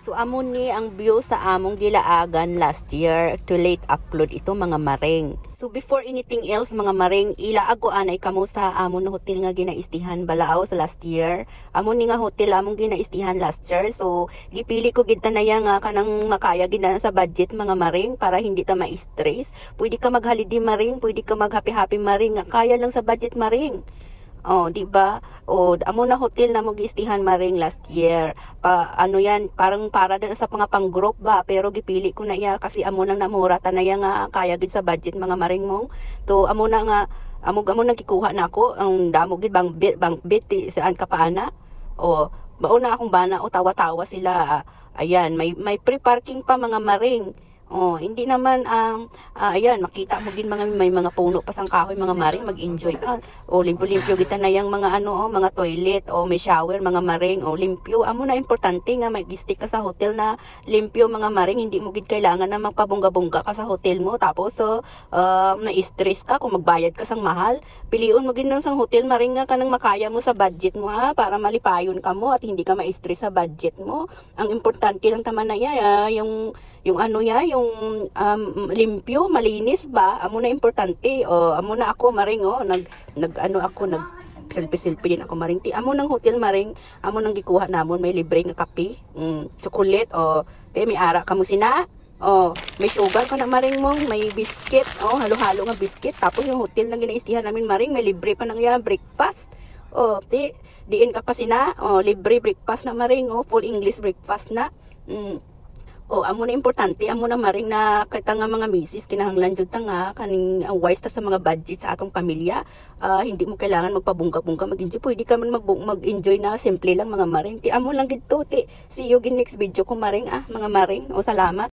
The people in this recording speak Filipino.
So amon ni ang view sa among gilaagan last year to late upload ito mga maring. So before anything else mga maring, ilaag ko anay kamo sa amon hotel nga ginaistihan balaaw sa last year. Amon ni nga hotel among ginaistihan last year. So gipili ko gid tanaya nga kanang makaya gid na sa budget mga maring para hindi ta ma-stress. Pwede ka mag-holiday maring, pwede ka mag-happy maring, nga kaya lang sa budget maring. Oh, di ba? O amo na hotel na mo giistihan maring last year. Ano yan, parang para din sa mga pang-group ba, pero gipili ko na iya kasi amo nang namura tanaya nga kaya gid sa budget mga maring mong. To amo na nga amo nang gikuha na ako ang damo gid bang bit saan ka paana. O bauna akong bana o tawa-tawa sila. Ayan, may free parking pa mga maring. Oh, hindi naman ayan, makita mo din may mga puno pa sang kahoy mga maring, mag-enjoy ka. O limpyo-limpyo kita na yang mga mga toilet o may shower mga maring o limpyo. Amo na importante nga mag-stay ka sa hotel na limpyo mga maring, hindi mo gid kailangan na magpabungga-bungga ka sa hotel mo tapos na-stress ka kung magbayad ka sang mahal. Piliun mo gid nang sang hotel maring nga kanang makaya mo sa budget mo para malipayon ka mo at hindi ka ma-stress sa budget mo. Ang importante lang taman na yung yung limpyo, malinis ba? Amo na importante. O amo na ako maring nag selfie din ako maring. Amo nang hotel maring, amo nang gikuha namon may libre nga kape, chocolate o may ara kamo sina. Oh, may sugar ka na maring mo, may biscuit, halo-halo nga biscuit. Tapos yung hotel na ginaistihan namin maring, may libre pa nang breakfast. Oh, diin ka pa sina. Oh, libre breakfast na maring, full English breakfast na. Amo na importante, amo na maring na kita nga mga misis kinahanglan jud ta nga kaning wise ta sa mga budget sa atong pamilya. Hindi mo kailangan magpabungga-bungga mag-enjoy. Pwede ka man mag-enjoy na simple lang mga maring. Amo lang gid to. See you in next video ko maring mga maring. Salamat.